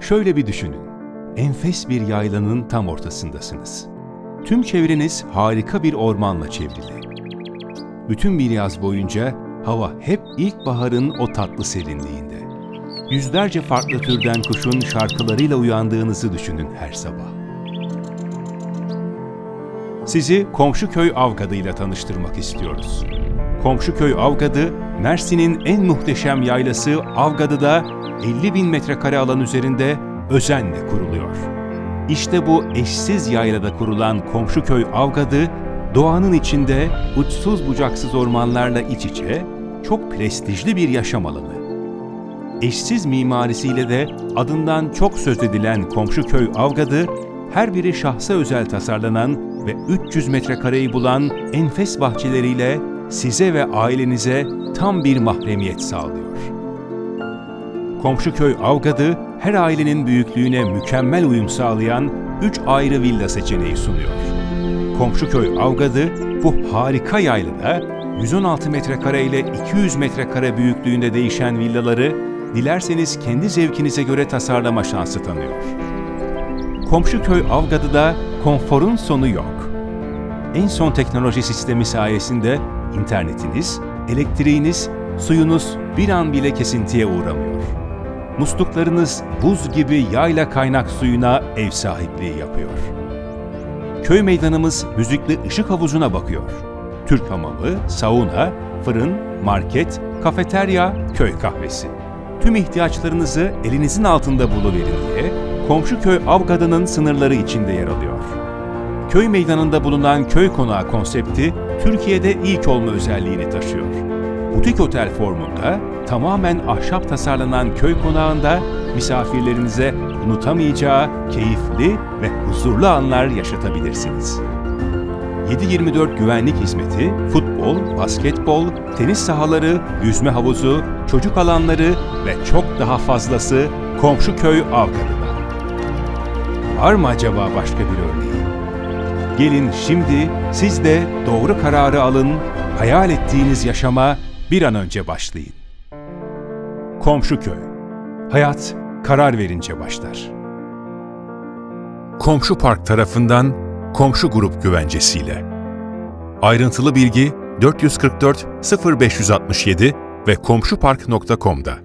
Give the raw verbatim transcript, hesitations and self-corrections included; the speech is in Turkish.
Şöyle bir düşünün. Enfes bir yaylanın tam ortasındasınız. Tüm çevreniz harika bir ormanla çevrili. Bütün bir yaz boyunca hava hep ilkbaharın o tatlı serinliğinde. Yüzlerce farklı türden kuşun şarkılarıyla uyandığınızı düşünün her sabah. Sizi komşu köy Avgadı ile tanıştırmak istiyoruz. Komşu köy Avgadı, Mersin'in en muhteşem yaylası Avgadı'da elli bin metrekare alan üzerinde özenle kuruluyor. İşte bu eşsiz yaylada kurulan komşu köy Avgadı, doğanın içinde uçsuz bucaksız ormanlarla iç içe, çok prestijli bir yaşam alanı. Eşsiz mimarisiyle de adından çok söz edilen komşu köy Avgadı, her biri şahsa özel tasarlanan ve üç yüz metrekareyi bulan enfes bahçeleriyle size ve ailenize tam bir mahremiyet sağlıyor. Komşu köy Avgadı, her ailenin büyüklüğüne mükemmel uyum sağlayan üç ayrı villa seçeneği sunuyor. Komşu köy Avgadı, bu harika yaylada yüz on altı metrekare ile iki yüz metrekare büyüklüğünde değişen villaları dilerseniz kendi zevkinize göre tasarlama şansı tanıyor. Komşu köy Avgadı'da konforun sonu yok. En son teknoloji sistemi sayesinde internetiniz, elektriğiniz, suyunuz bir an bile kesintiye uğramıyor. Musluklarınız buz gibi yayla kaynak suyuna ev sahipliği yapıyor. Köy meydanımız müzikli ışık havuzuna bakıyor. Türk hamamı, sauna, fırın, market, kafeterya, köy kahvesi. Tüm ihtiyaçlarınızı elinizin altında buluverin diye komşu köy Avgadı'nın sınırları içinde yer alıyor. Köy meydanında bulunan köy konağı konsepti Türkiye'de ilk olma özelliğini taşıyor. Butik otel formunda tamamen ahşap tasarlanan köy konağında misafirlerinize unutamayacağı keyifli ve huzurlu anlar yaşatabilirsiniz. yedi yirmi dört güvenlik hizmeti, futbol, basketbol, tenis sahaları, yüzme havuzu, çocuk alanları ve çok daha fazlası komşu köy Avgadı'da. Var mı acaba başka bir örneği? Gelin şimdi siz de doğru kararı alın, hayal ettiğiniz yaşama bir an önce başlayın. Komşu köy. Hayat karar verince başlar. Komşu Park tarafından Komşu Grup güvencesiyle. Ayrıntılı bilgi dört yüz kırk dört sıfır beş altı yedi ve komşupark nokta com'da.